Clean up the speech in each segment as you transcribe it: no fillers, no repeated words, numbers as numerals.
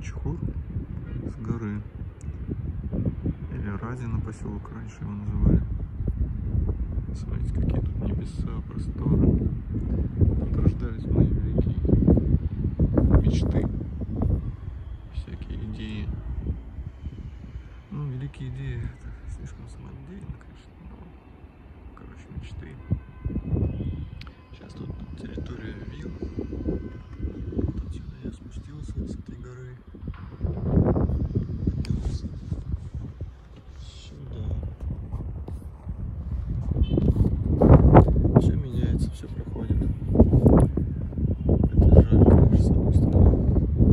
Чхор с горы. Или Радина поселок, раньше его называли. Смотрите, какие тут небеса, просторы. Тут рождались мои великие мечты, всякие идеи. Ну, великие идеи, это слишком самонадеянно, конечно, но, короче, мечты. Сейчас тут территория вилл. Вот отсюда я спустился с этой горы. Поднялся сюда. Все меняется, все проходит. Это жаль, конечно, с одной стороны.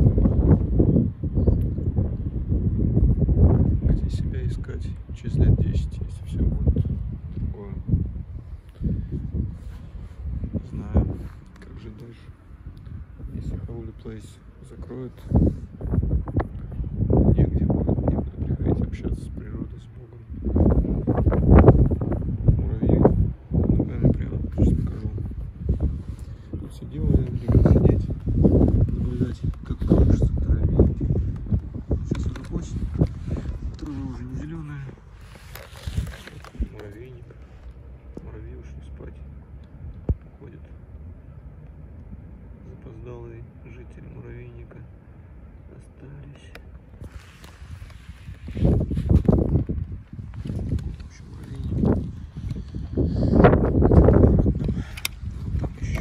Где себя искать через лет 10, если все будет другое? Не знаю, как жить дальше. Если Holy Place закроют, негде будет приходить общаться с природой, с Богом. Муравьи ногами прямо, сейчас покажу. Тут сидел, я любил сидеть, наблюдать, как колышется муравейники. Сейчас уже осень, трава уже не зеленая. Муравейник. Муравьи ушли спать. Ходят. Запоздалые жители муравейника остались. В общем, муравейник. Там еще.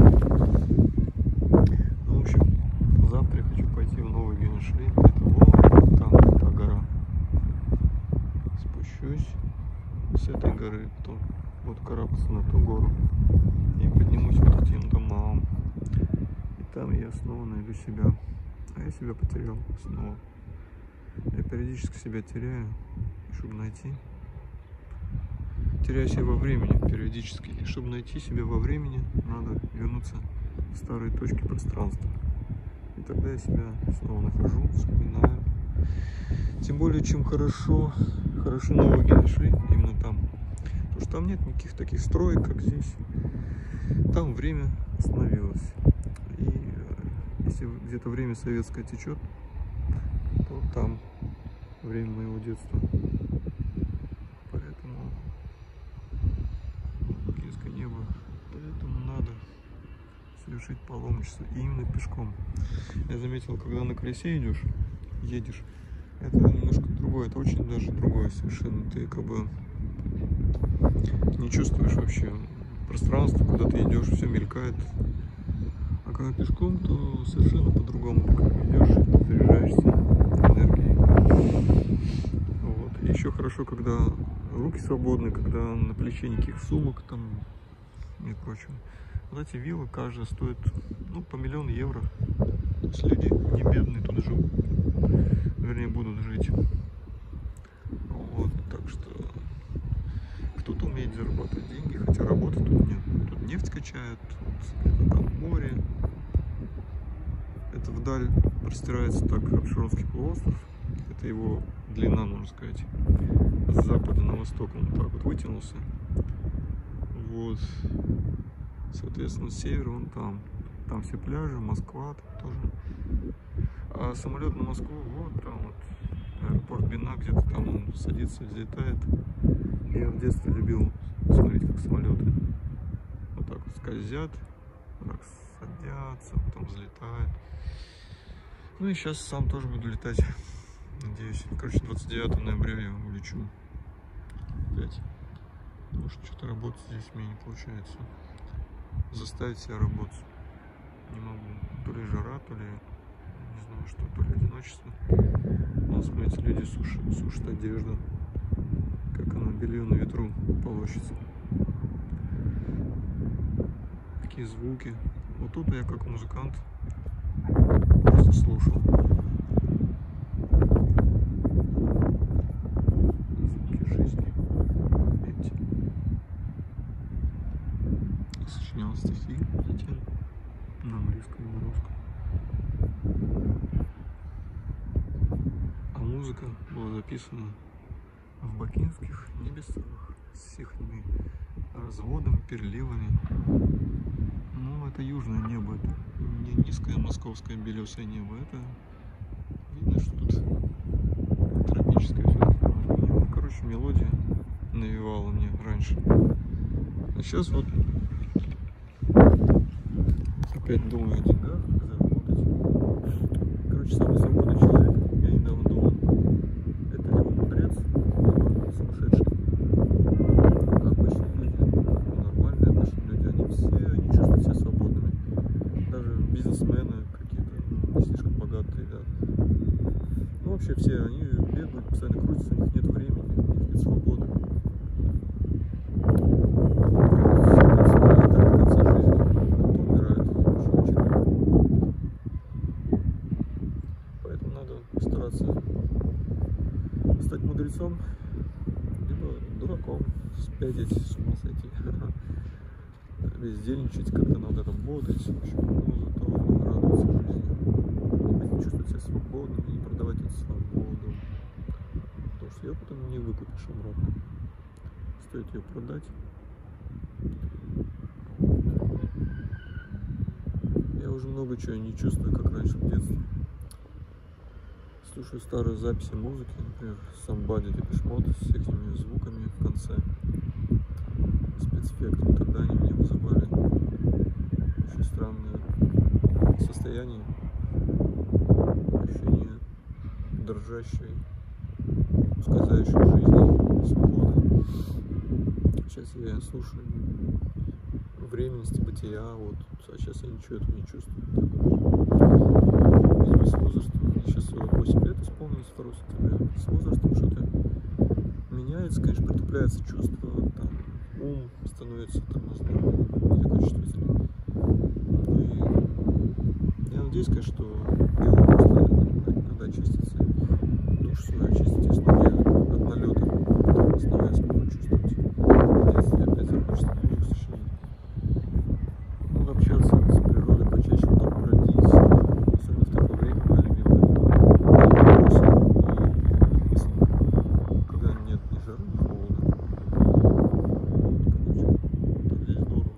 Ну, в общем, завтра я хочу пойти в Новый Генешлей. Это вон там та гора. Спущусь с этой горы, потом буду карабкаться на ту гору и поднимусь к этим домам. И там я снова найду себя. А я себя потерял снова. Я периодически себя теряю, чтобы найти. Теряю себя во времени периодически. И чтобы найти себя во времени, надо вернуться в старые точки пространства. И тогда я себя снова нахожу, вспоминаю. Тем более, чем хорошо Новый Генешлей, именно там. Потому что там нет никаких таких строек, как здесь. Там время остановилось. И если где-то время советское течет, то там время моего детства. Поэтому бакинское небо. Поэтому надо совершить паломничество. И именно пешком. Я заметил, когда на колесе едешь, это немножко другое. Это очень даже другое совершенно. Ты как бы не чувствуешь вообще пространство, куда ты идешь, все мелькает. А когда пешком, то совершенно по-другому. Ты как идешь, заряжаешься энергией. Вот. И еще хорошо, когда руки свободны, когда на плече никаких сумок там нет прочего. Вот эти виллы, каждая стоит, ну, по 1 000 000 евро. То есть люди не бедные тут живут. Вернее, будут жить. Вот, так что кто-то умеет зарабатывать деньги, хотя работы тут нет. Тут нефть качают, тут там море. Это вдаль простирается так Апшеронский полуостров. Это его длина, можно сказать. С запада на восток он так вот вытянулся. Вот. Соответственно, с севера он там. Там все пляжи, Москва там тоже. А самолет на Москву, вот там вот. Аэропорт Бина, где-то там он садится, взлетает. Я в детстве любил смотреть, как самолеты вот так вот скользят, вот так садятся, потом взлетают. Ну и сейчас сам тоже буду летать, надеюсь. Короче, 29 ноября я улечу опять. Потому что что-то работать здесь у меня не получается. Заставить себя работать не могу. То ли жара, то ли не знаю что, то ли одиночество. Вон, смотрите, люди сушат одежду, как она белье на ветру полощется. Такие звуки. Вот тут я как музыкант просто слушал. Звуки жизни. Видите? Сочинял стихи затем на английском и на русском. А музыка была записана в бакинских небесах с их разводами, переливами. Ну, это южное небо, это не низкое московское белесое небо, это А сейчас вот опять думаю о деньгах, как заработать. Короче, самый свободный человек, я недавно думал, это либо мудрец, либо сумасшедший. Обычные люди, нормальные обычные люди, они чувствуют себя свободными. Даже бизнесмены какие-то, не слишком богатые, да. Ну вообще все, они бегают, постоянно крутятся, у них нет времени, у них нет свободы. Поэтому надо стараться стать мудрецом, либо дураком, спятить, с ума сойти, бездельничать, как-то надо работать, в общем, но зато радоваться жизни, чувствовать себя свободным и не продавать эту свободу, потому что ее потом не выкупишь обратно, стоит ее продать. Я уже много чего не чувствую, как раньше в детстве. Слушаю старые записи музыки, например, Somebody Depeche Mode с этими звуками в конце, спецэффектом. Тогда они мне вызывали очень странное состояние, ощущение дрожащей, ускользающей жизни, свободы. Сейчас я слушаю временности бытия, вот, а сейчас я ничего этого не чувствую. Видимо, с возрастом, мне сейчас 48 лет исполнилось 2 сентября, с возрастом что-то меняется, конечно, притупляется чувство, там, ум становится тормозным, не такой чувствительный. Ну и я надеюсь, конечно, что дело просто надо очиститься, душу свою очистить, и снова я от налета, снова я смогу чувствовать. Если опять захочется музыку сочинить. Надо общаться с природой почаще, вот там бродить, особенно в такое время, мое любимое, осень и весна, когда нет ни жары, ни холода. Короче, так здесь здорово.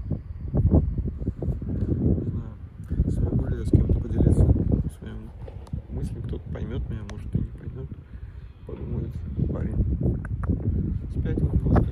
Не знаю, смогу ли я с кем-то поделиться своими мыслями, кто-то поймет меня, может и не поймет, подумает, парень спятил немножко.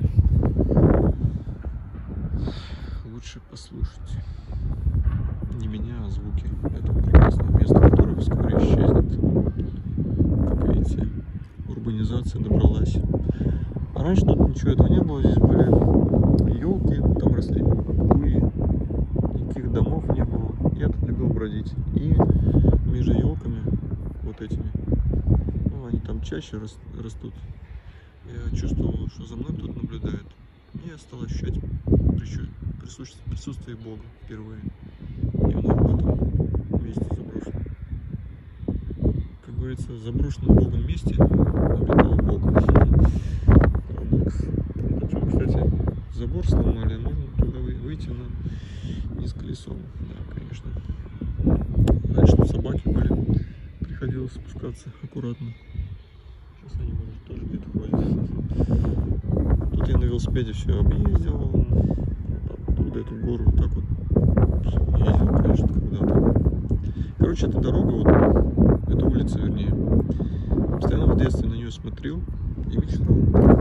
Лучше послушать не меня, а звуки этого прекрасного места, которое вскоре исчезнет. Как видите, урбанизация добралась. А раньше тут ничего этого не было, здесь были елки, там росли буи, никаких домов не было. Я тут любил бродить. И между елками, вот этими, ну, они там чаще растут. Я чувствовал, что за мной кто-то наблюдает. И я стал ощущать присутствие Бога впервые. Именно в этом месте заброшенном. Как говорится, в заброшенном Богом месте обитал Бог. Парадокс. Кстати, забор сломали, можно туда выйти, но не с колесом. Да, конечно. Раньше тут собаки были, приходилось спускаться аккуратно. Сейчас они, может, тоже где-то ходят. Тут я на велосипеде все объездил. Оттуда эту гору вот так вот ездил, конечно, когда-то. Короче, эта дорога, вот, эта улица, вернее, постоянно в детстве на нее смотрел и мечтал.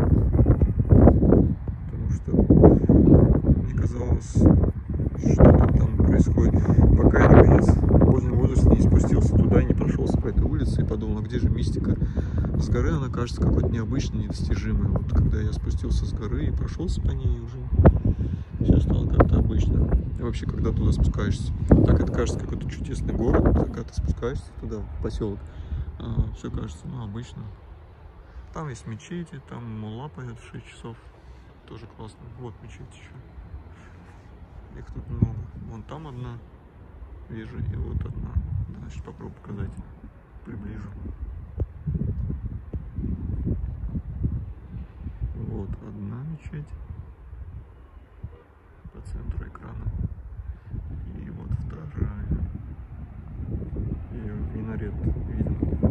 Потому что мне казалось, что-то там происходит. Пока я, наконец, в позднем возрасте не спустился туда и не прошелся по этой улице и подумал, а где же мистика? С горы она кажется какой-то необычной, недостижимой. Вот когда я спустился с горы и прошелся по ней, уже все стало как-то обычно. И вообще, когда туда спускаешься, так это кажется какой-то чудесный город, когда ты спускаешься туда, в поселок, все кажется, ну, обычно. Там есть мечети, там мулла поет в 6 часов, тоже классно. Вот мечеть еще. Их тут много. Вон там одна вижу, и вот одна. Значит, попробую показать, приближу. Вот одна мечеть по центру экрана. И вот вторая. И минарет виден.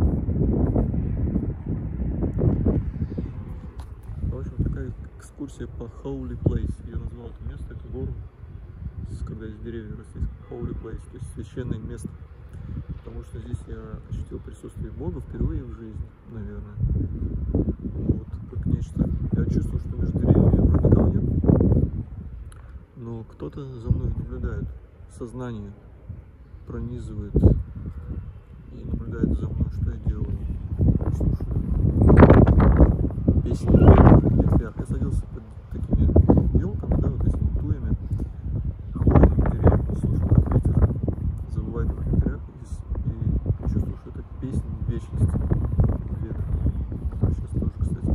В общем, такая экскурсия по Holy Place. Я назвал это место, эту гору, когда здесь деревья росли. Holy Place, то есть священное место. Потому что здесь я ощутил присутствие Бога впервые в жизни, наверное. Вот, как нечто. Я чувствовал, что между деревьями вроде никого нет. кто-то за мной наблюдает, сознание пронизывает и наблюдает за мной, что я делаю. Слушаю песни в ветвях. Я садился под такими елками, да, вот этими туями, хвойными деревьями, слушаю, как ветер завывает в ветвях, и чувствую, что это песня вечности ветра, который сейчас тоже, кстати,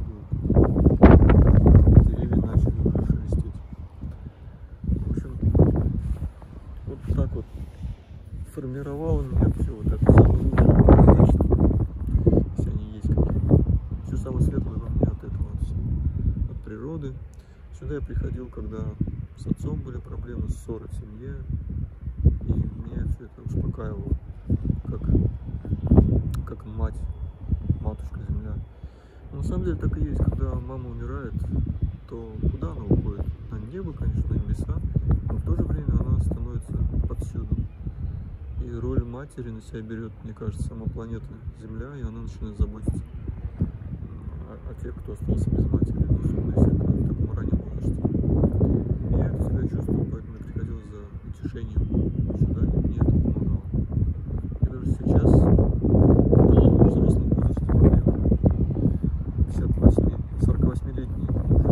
был. Деревья начали уже шелестеть. В общем, вот так вот формировало меня все вот это самое лучшее качество, если они есть какие-то. Все самое светлое во мне от этого, от всего, от природы. Сюда я приходил, когда с отцом были проблемы, ссоры в семье, и меня все это успокаивало, как мать, матушка земля. Но на самом деле так и есть, когда мама умирает, то куда она уходит? На небо, конечно, на небеса, но в то же время она становится повсюду. И роль матери на себя берет, мне кажется, сама планета Земля, и она начинает заботиться о тех, кто остался без матери, особенно если это в таком раннем возрасте. Я это всегда чувствовал, поэтому я приходил за утешением сюда, и мне это помогало. И даже сейчас, в таком взрослом возрасте, 48-летний,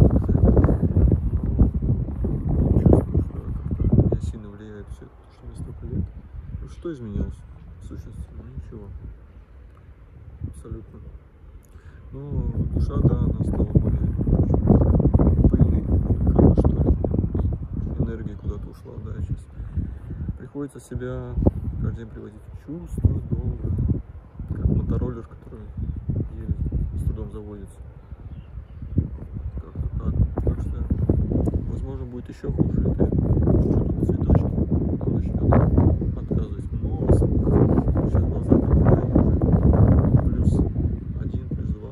но чувствую, что как-то на меня сильно влияет все это, что мне столько лет. Что изменилось? В сущности, ничего. Абсолютно. Но душа, да, она стала более пыльной, как что ли. Энергия куда-то ушла, да, сейчас. Приходится себя каждый день приводить в чувство долго, как мотороллер, который еле с трудом заводится. Как-то так. Так что, возможно, будет еще хуже. Это что-то цветочки потом начнет отказывать мозг. Сейчас глаза прикрывают уже +1, +2.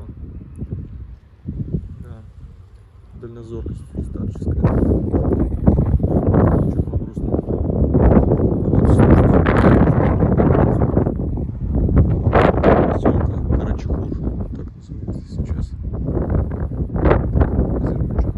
Да. Дальнозоркость старческая. Чуть грустно. Вот слушайте. Поселка Карачухур, так называется сейчас. Азербайджан.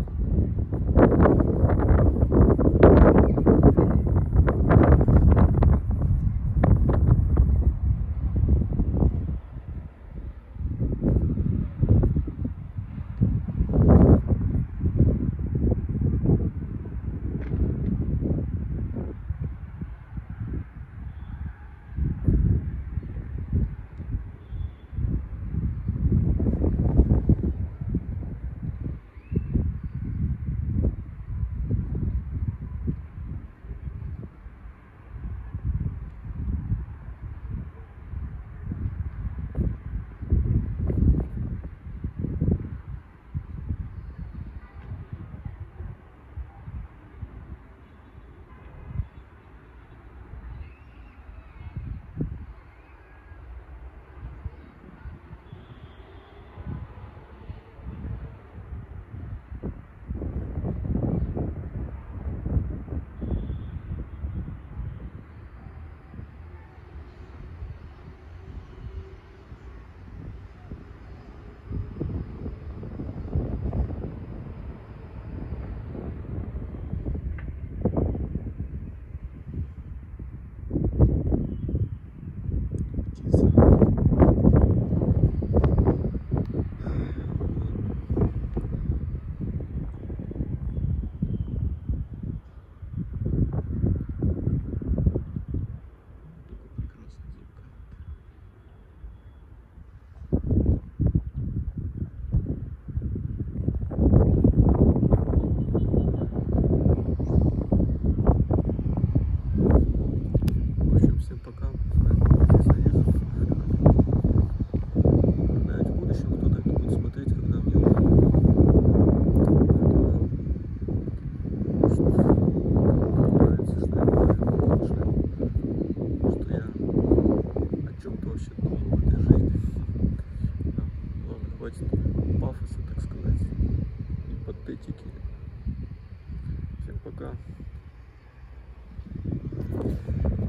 пафоса, так сказать, патетики. Всем пока.